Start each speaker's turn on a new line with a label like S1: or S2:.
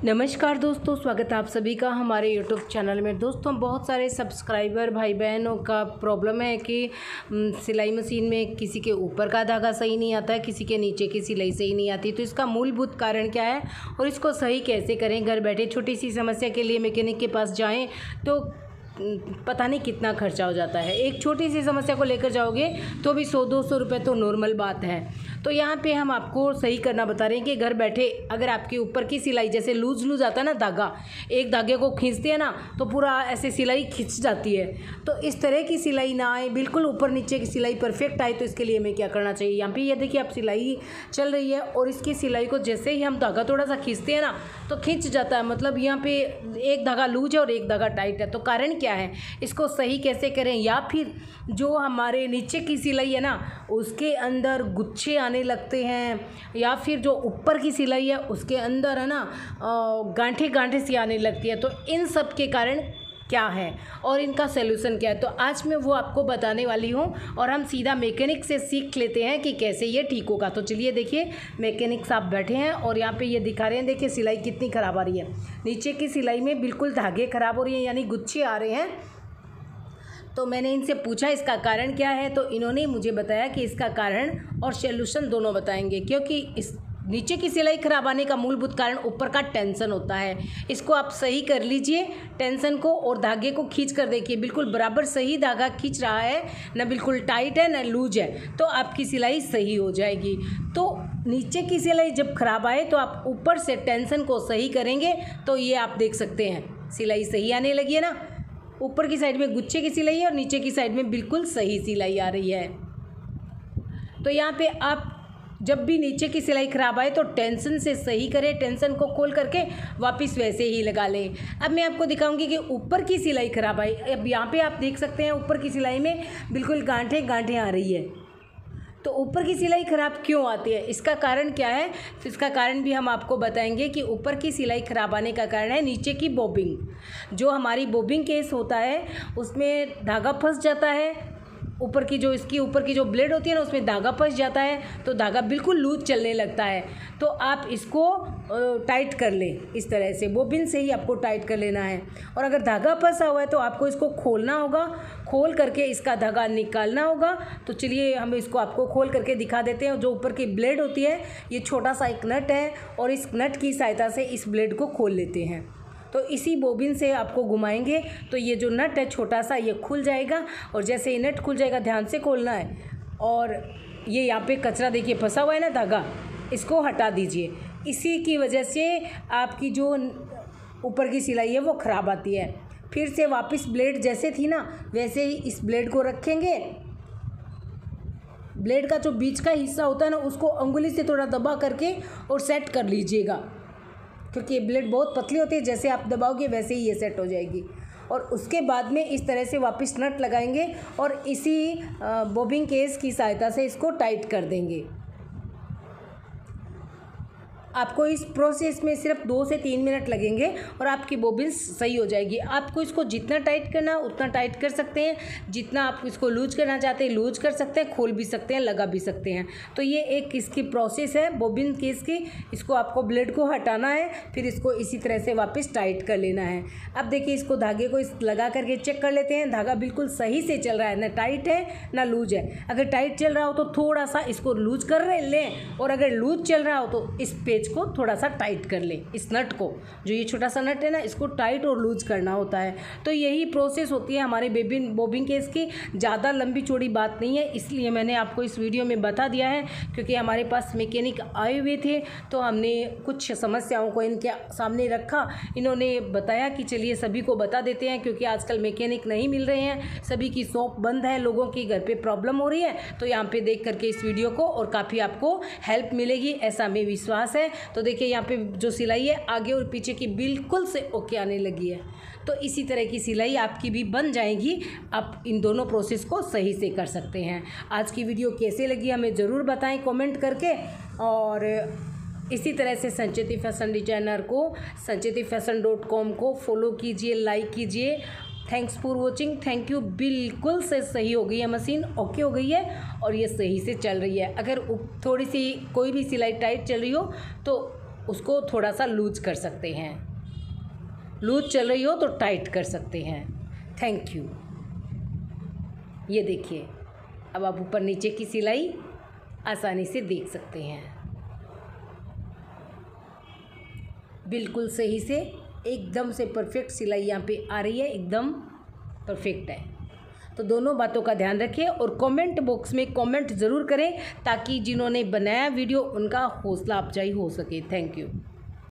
S1: नमस्कार दोस्तों, स्वागत है आप सभी का हमारे यूट्यूब चैनल में। दोस्तों, बहुत सारे सब्सक्राइबर भाई बहनों का प्रॉब्लम है कि सिलाई मशीन में किसी के ऊपर का धागा सही नहीं आता है, किसी के नीचे की सिलाई सही नहीं आती। तो इसका मूलभूत कारण क्या है और इसको सही कैसे करें। घर बैठे छोटी सी समस्या के लिए मैकेनिक के पास जाएं तो पता नहीं कितना खर्चा हो जाता है। एक छोटी सी समस्या को लेकर जाओगे तो भी 100-200 रुपये तो नॉर्मल बात है। तो यहाँ पे हम आपको सही करना बता रहे हैं कि घर बैठे अगर आपके ऊपर की सिलाई जैसे लूज आता है ना, धागा एक धागे को खींचते हैं ना तो पूरा ऐसे सिलाई खिंच जाती है। तो इस तरह की सिलाई ना आए, बिल्कुल ऊपर नीचे की सिलाई परफेक्ट आए, तो इसके लिए हमें क्या करना चाहिए। यहाँ पे ये देखिए आप सिलाई चल रही है और इसकी सिलाई को जैसे ही हम धागा थोड़ा सा खींचते हैं ना तो खिंच जाता है। मतलब यहाँ पे एक धागा लूज है और एक धागा टाइट है। तो कारण क्या है, इसको सही कैसे करें। या फिर जो हमारे नीचे की सिलाई है ना उसके अंदर गुच्छे आने लगते हैं, या फिर जो ऊपर की सिलाई है उसके अंदर है ना गांठे सी आने लगती है। तो इन सब के कारण क्या है और इनका सलूशन क्या है, तो आज मैं वो आपको बताने वाली हूँ। और हम सीधा मैकेनिक से सीख लेते हैं कि कैसे ये ठीक होगा। तो चलिए देखिए, मैकेनिक साहब बैठे हैं और यहाँ पे ये दिखा रहे हैं। देखिए सिलाई कितनी ख़राब आ रही है, नीचे की सिलाई में बिल्कुल धागे ख़राब हो रही हैं, यानी गुच्छे आ रहे हैं। तो मैंने इनसे पूछा इसका कारण क्या है, तो इन्होंने मुझे बताया कि इसका कारण और सॉल्यूशन दोनों बताएंगे। क्योंकि इस नीचे की सिलाई खराब आने का मूलभूत कारण ऊपर का टेंशन होता है। इसको आप सही कर लीजिए टेंशन को, और धागे को खींच कर देखिए, बिल्कुल बराबर सही धागा खींच रहा है, ना बिल्कुल टाइट है ना लूज है, तो आपकी सिलाई सही हो जाएगी। तो नीचे की सिलाई जब खराब आए तो आप ऊपर से टेंशन को सही करेंगे तो ये आप देख सकते हैं सिलाई सही आने लगी है ना। ऊपर की साइड में गुच्छे की सिलाई है और नीचे की साइड में बिल्कुल सही सिलाई आ रही है। तो यहाँ पे आप जब भी नीचे की सिलाई ख़राब आए तो टेंशन से सही करें, टेंशन को खोल करके वापस वैसे ही लगा लें। अब मैं आपको दिखाऊंगी कि ऊपर की सिलाई ख़राब आई। अब यहाँ पे आप देख सकते हैं ऊपर की सिलाई में बिल्कुल गांठे आ रही है। तो ऊपर की सिलाई ख़राब क्यों आती है, इसका कारण क्या है, तो इसका कारण भी हम आपको बताएंगे कि ऊपर की सिलाई ख़राब आने का कारण है नीचे की बॉबिंग। जो हमारी बॉबिंग केस होता है उसमें धागा फंस जाता है। ऊपर की जो इसकी ऊपर की जो ब्लेड होती है ना उसमें धागा फंस जाता है, तो धागा बिल्कुल लूज चलने लगता है। तो आप इसको टाइट कर लें, इस तरह से बोबिन से ही आपको टाइट कर लेना है। और अगर धागा फंसा हुआ है तो आपको इसको खोलना होगा, खोल करके इसका धागा निकालना होगा। तो चलिए हम इसको आपको खोल करके दिखा देते हैं। जो ऊपर की ब्लेड होती है ये छोटा सा एक नट है और इस नट की सहायता से इस ब्लेड को खोल लेते हैं। तो इसी बोबिन से आपको घुमाएंगे तो ये जो नट है छोटा सा ये खुल जाएगा, और जैसे ये नट खुल जाएगा ध्यान से खोलना है। और ये यहाँ पे कचरा देखिए फंसा हुआ है ना धागा, इसको हटा दीजिए। इसी की वजह से आपकी जो ऊपर की सिलाई है वो ख़राब आती है। फिर से वापस ब्लेड जैसे थी ना वैसे ही इस ब्लेड को रखेंगे। ब्लेड का जो बीच का हिस्सा होता है ना उसको अंगुली से थोड़ा दबा करके और सेट कर लीजिएगा, क्योंकि ये ब्लेड बहुत पतली होती है, जैसे आप दबाओगे वैसे ही ये सेट हो जाएगी। और उसके बाद में इस तरह से वापस नट लगाएंगे और इसी बॉबिंग केस की सहायता से इसको टाइट कर देंगे। आपको इस प्रोसेस में सिर्फ 2 से 3 मिनट लगेंगे और आपकी बोबिन सही हो जाएगी। आपको इसको जितना टाइट करना उतना टाइट कर सकते हैं, जितना आप इसको लूज करना चाहते हैं लूज कर सकते हैं, खोल भी सकते हैं, लगा भी सकते हैं। तो ये एक इसकी प्रोसेस है बोबिन केस की। इसको आपको ब्लेड को हटाना है, फिर इसको इसी तरह से वापस टाइट कर लेना है। अब देखिए इसको धागे को लगा करके चेक कर लेते हैं, धागा बिल्कुल सही से चल रहा है, ना टाइट है ना लूज है। अगर टाइट चल रहा हो तो थोड़ा सा इसको लूज कर लें, और अगर लूज चल रहा हो तो इस पेज को थोड़ा सा टाइट कर लें। इस नट को, जो ये छोटा सा नट है ना, इसको टाइट और लूज करना होता है। तो यही प्रोसेस होती है हमारे बॉबिंग केस की। ज़्यादा लंबी चौड़ी बात नहीं है, इसलिए मैंने आपको इस वीडियो में बता दिया है। क्योंकि हमारे पास मैकेनिक आए हुए थे तो हमने कुछ समस्याओं को इनके सामने रखा। इन्होंने बताया कि चलिए सभी को बता देते हैं, क्योंकि आजकल मैकेनिक नहीं मिल रहे हैं, सभी की शॉप बंद है, लोगों की घर पे प्रॉब्लम हो रही है। तो यहाँ पे देख करके इस वीडियो को और काफ़ी आपको हेल्प मिलेगी, ऐसा हमें विश्वास है। तो देखिए यहाँ पे जो सिलाई है आगे और पीछे की बिल्कुल से ओके आने लगी है। तो इसी तरह की सिलाई आपकी भी बन जाएगी। आप इन दोनों प्रोसेस को सही से कर सकते हैं। आज की वीडियो कैसे लगी हमें ज़रूर बताएं कमेंट करके। और इसी तरह से संचेती फैशन डिजाइनर को sanchetiFashion.com को फॉलो कीजिए, लाइक कीजिए। Thanks for watching. Thank you. बिल्कुल से सही हो गई है मशीन, ओके हो गई है और ये सही से चल रही है। अगर थोड़ी सी कोई भी सिलाई टाइट चल रही हो तो उसको थोड़ा सा लूज कर सकते हैं। लूज चल रही हो तो टाइट कर सकते हैं। Thank you. ये देखिए, अब आप ऊपर नीचे की सिलाई आसानी से देख सकते हैं। बिल्कुल सही से एकदम से परफेक्ट सिलाई यहाँ पे आ रही है, एकदम परफेक्ट है। तो दोनों बातों का ध्यान रखिए और कमेंट बॉक्स में कमेंट ज़रूर करें ताकि जिन्होंने बनाया वीडियो उनका हौसला अफजाई हो सके। Thank you.